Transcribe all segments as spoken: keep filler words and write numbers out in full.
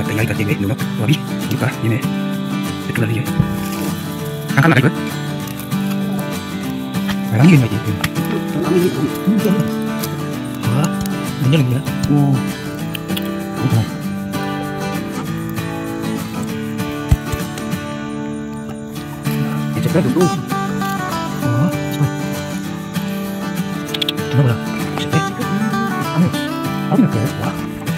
मतलब तैयारी करते हुए लोग। तो अभी उनका ये मैं पेट्रोल डाली है कहाँ लगा कर रंग नहीं है वाह मुझे लग गया वो उधर ये चक्कर दो वाह कितना बड़ा चक्कर अरे अब ना कर वाह।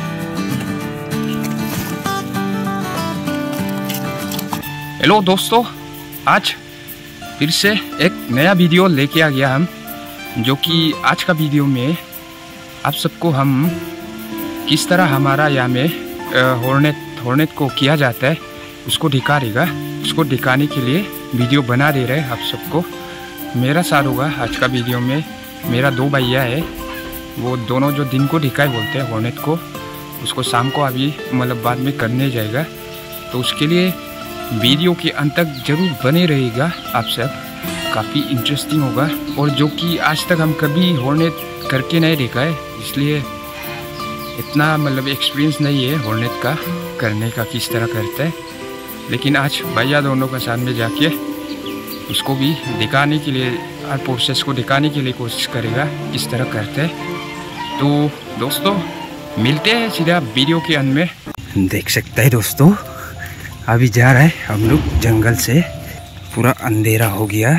हेलो दोस्तों, आज फिर से एक नया वीडियो लेके आ गया हम, जो कि आज का वीडियो में आप सबको हम किस तरह हमारा यहाँ में हॉर्नेट हॉर्नेट को किया जाता है उसको दिखा देगा। उसको दिखाने के लिए वीडियो बना दे रहे हैं आप सबको। मेरा साथ होगा आज का वीडियो में मेरा दो भैया है, वो दोनों जो दिन को दिखाए बोलते हैं हॉर्नेट को, उसको शाम को अभी मतलब बाद में करने जाएगा। तो उसके लिए वीडियो के अंत तक जरूर बने रहेगा आप सब, काफ़ी इंटरेस्टिंग होगा। और जो कि आज तक हम कभी हॉर्नेट करके नहीं देखा है, इसलिए इतना मतलब एक्सपीरियंस नहीं है हॉर्नेट का करने का किस तरह करता है। लेकिन आज भैया दोनों का साथ में जाके उसको भी दिखाने के लिए, प्रोसेस को दिखाने के लिए कोशिश करेगा किस तरह करते हैं। तो दोस्तों मिलते हैं सीधा वीडियो के अंत में। देख सकते हैं दोस्तों, अभी जा रहा है हम लोग जंगल से, पूरा अंधेरा हो गया।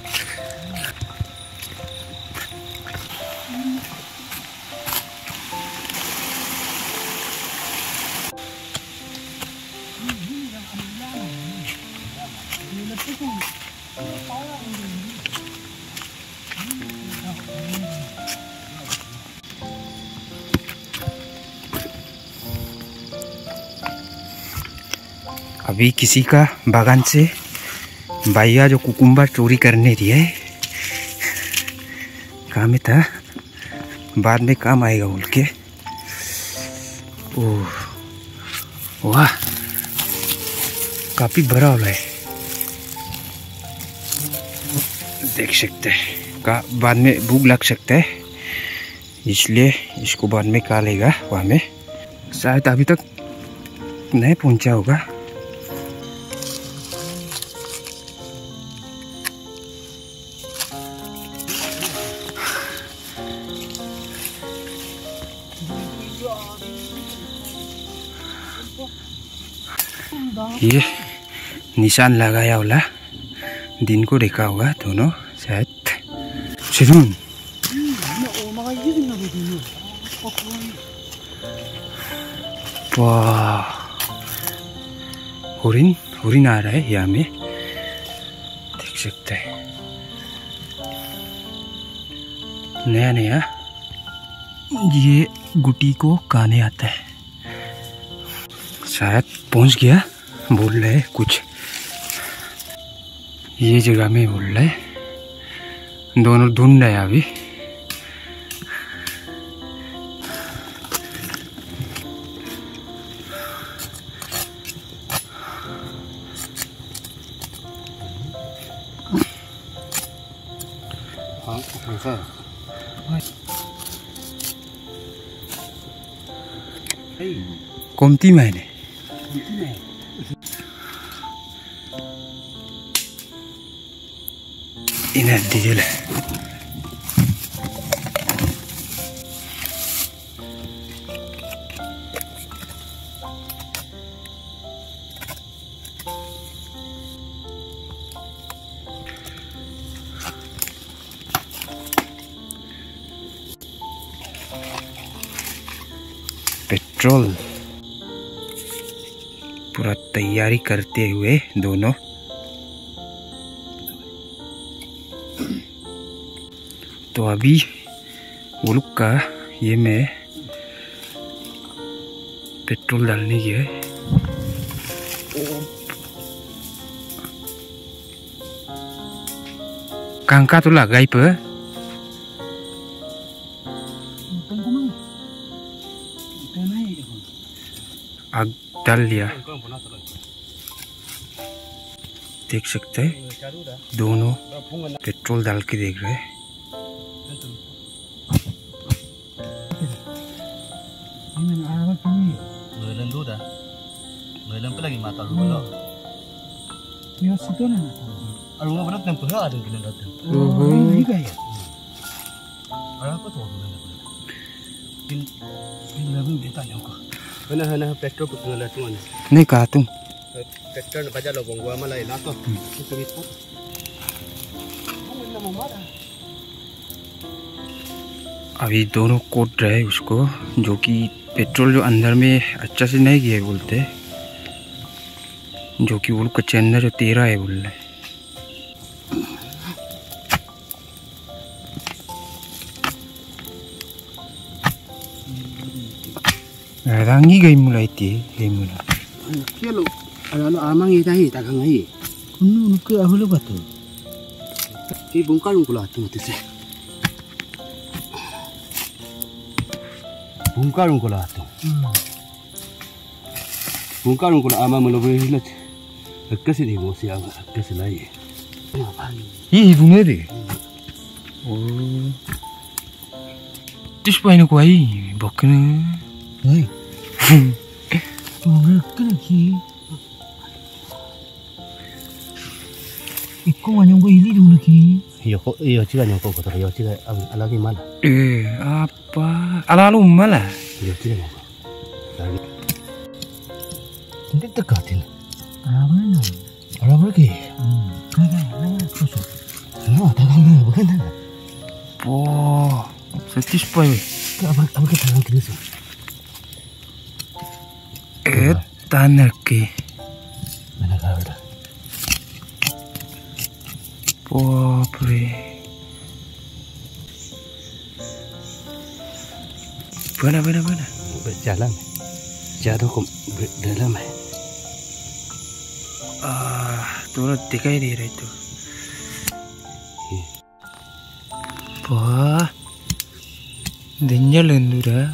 अभी किसी का बागान से भैया जो कुकुम्बर चोरी करने दिया है, काम में था, बाद में काम आएगा बोल के। ओह वाह, काफी बड़ा वाला है, देख सकते हैं। का बाद में भूख लग सकता है, इसलिए इसको बाद में खा लेगा। वहाँ में शायद अभी तक नहीं पहुंचा होगा। ये निशान लगाया वाला दिन को देखा होगा दोनों शायद। सिरुन वाह, हरिन हरिन आ रहा है यहाँ में, देख सकते हैं। नया नया ये गुटी को खाने आता है, शायद पहुंच गया बोल रहे है कुछ, ये जगह में बोल रहे है। दोनों ढूंढ रहे अभी। कमती मायने इन्हें डीजल है। पेट्रोल पूरा तैयारी करते हुए दोनों। तो अभी वो लोग का ये में पेट्रोल डालने की है। कांका तो लगाई पर आग डाल लिया, देख सकते हैं दोनों पेट्रोल डाल के देख रहे हैं। Belum lagi mata lu lo. Ya situ na. Aru nggak pernah tempoh ada yang kena datang. Oh, ini kaya. Aru apa tuh? Tin, tin lebih betul juga. Hana hana petrol pun nggak datang mana. नहीं कहा तुम Petrol baca lo bonggu amal lain atau itu itu. अभी दोनों coat रहे उसको, जो कि petrol जो अंदर में अच्छा से नहीं गया है बोलते, जो कि वो लोग कच्चे अंदर जो तेरा है बोल रहे। रंगी गई मुलाई थी गई मुला क्या लो अलालो आमang ita hi tagang hi Unu nuke ahulu batu. ki bungkal ungkul atu tu sih bungkal ungkul atu bungkal ungkul ama melobe hilat kasi di mo siya kasi lai ये दुनिया दे ओ तिस पाइनु को आई बकने Hei. Unu kena ki. Iko wanyong ili dulu ki. iyo kok iyo ciga nyoko ko iyo ciga alagi mana eh apa ala lu malah iyo ciga nyoko ini dekatin Apa na? ala pergi Hmm. Kaya na kusuk. no tagang bukan oh setis pai apa apa kita tagang krisis eh tanah ke mana kau Pobre. Mana mana mana. Berjalan. Jatuh ke dalam. Ah, थोड़ा दिखाई दे रहा है तो. Wah, dengar lendura.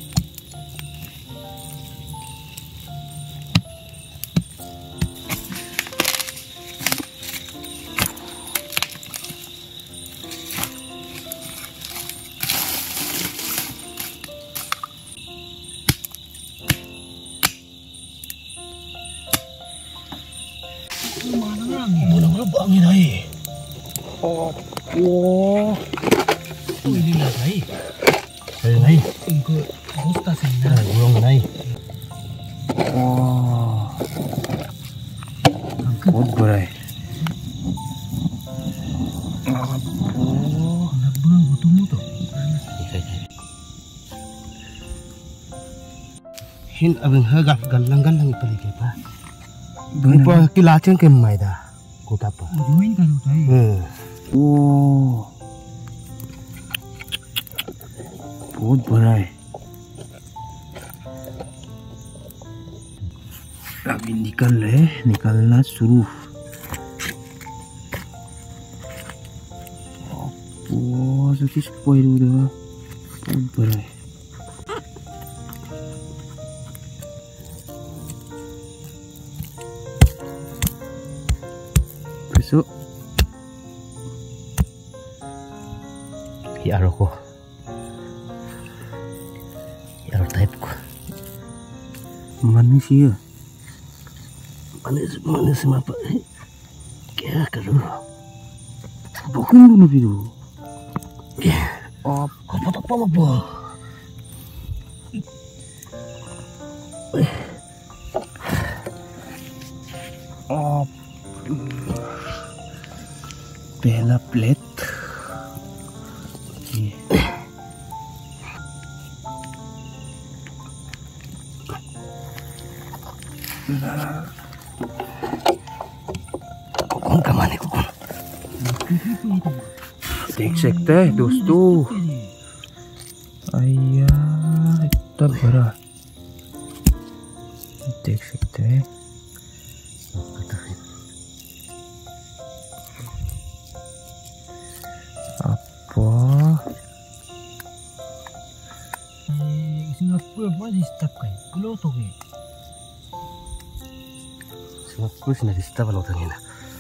Mana-mana bangin ay. Oh, wow. Ini lah ay. Ay ay. Iko gusta sen na. Ay, urong ay. Wow. बहुत बड़ा है. Oh, nabung butumu to. Hin abang hagap galang-galang ipali ke pa. Bupa kilacen ke maida. Ko tapa. Join kalau tai. Hmm. Wow. बहुत बड़ा है. अभी निकल रहे, निकलना शुरू. Wow, so this spoil udah बहुत बड़ा है. Besok Ya ko. Ya type ko. manusia. Manis manis apa? Kaya kalau. Bukan dulu video. Oh, apa apa apa. Oh, pehला प्लेट. कौन कमाने को कौन देख सकते हैं दोस्तों. आया इतना बड़ा देख सकते हैं. apa Singapura pun di stop kan. Belum tu ke. Singapura sih nanti stop kalau tanya.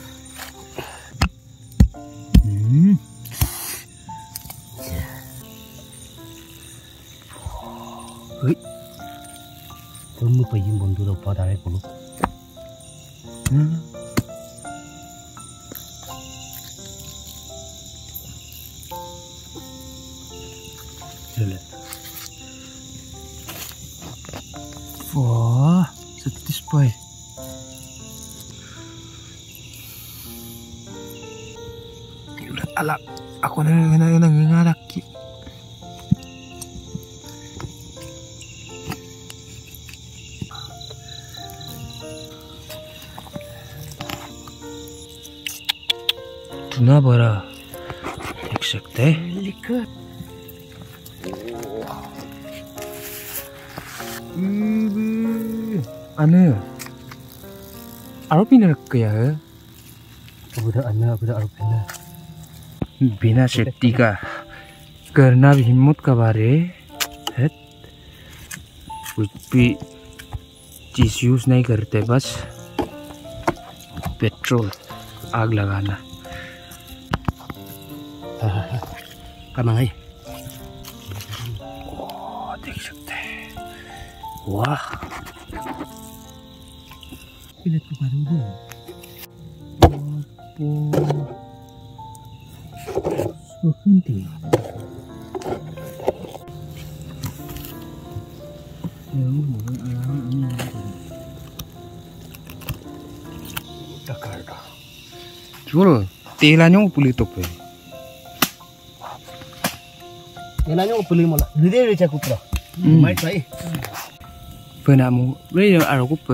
hmm Hei, kamu apa yang bondu do pada hai kulu. Jale. Wah, satisfied. Ala, ako na na na nangangalak. इतना बड़ा देख सकते हैं। Likat. Anu, आरो पिनर क्या है? Udah ana, udah arupena. बिना safety का करना भी हिम्मत का बारे है। कुछ भी चीज यूज नहीं करते, बस पेट्रोल आग लगाना। Kamang hai. ओह, देख सकते हैं। वाह, Pilit ko paru dun. So hindi. Takarda. Siguro tela nyo pulito pe. Yana nyo puli mola. Ride richa kutra. Hmm. Mai try. Pernah mu, beri aro kupe.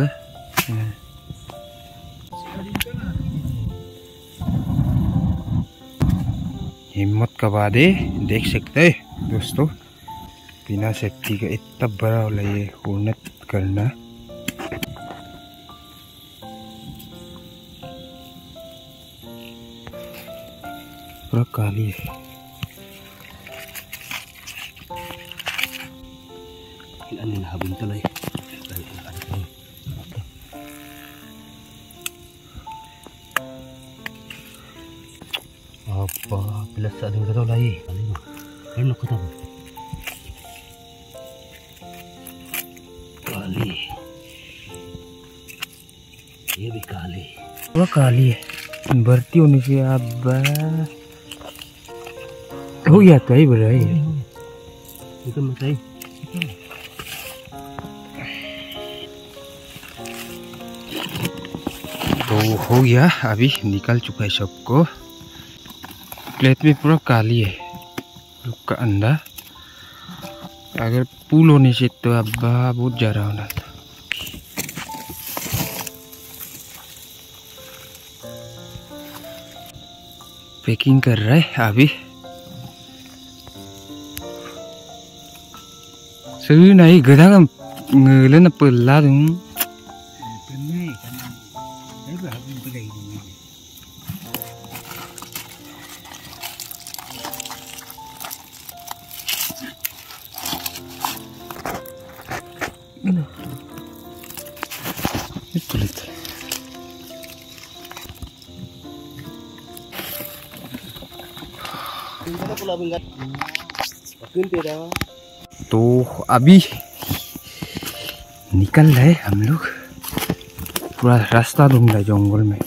हिम्मत का बादे देख सकते हैं दोस्तों, बिना सेफ्टी का इतना बड़ा वाला ये हुनत करना। पूरा काली है। Anin habin talay. Apa bila sa ading daw lay. Ano? Ano ko tabo? Kali. ये भी काली। वो काली है, भर्ती होने से अब हो गया तो ही बड़ा ही। ये तो मत आई। तो हो गया, अभी निकल चुका है सबको। प्लेट में पूरा काली है रुक का अंडा। अगर पुल होने से तो अब बहुत ज़्यादा होना था। पैकिंग कर रहा है अभी। सही नहीं गधा का ngelen pela dong. Penai kan. Saya berhabis pedai ini. Itu lihat. तो अभी निकल रहे हम लोग। पूरा रास्ता ढूंढ रहे जंगल में।